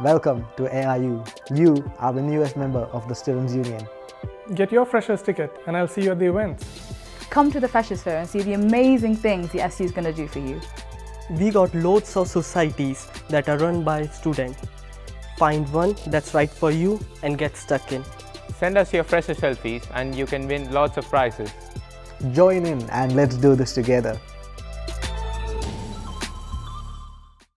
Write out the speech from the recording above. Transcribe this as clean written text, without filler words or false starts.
Welcome to ARU. You are the newest member of the Students Union. Get your freshers ticket and I'll see you at the events. Come to the Freshers Fair and see the amazing things the SU is going to do for you. We got loads of societies that are run by students. Find one that's right for you and get stuck in. Send us your fresher selfies and you can win lots of prizes. Join in and let's do this together.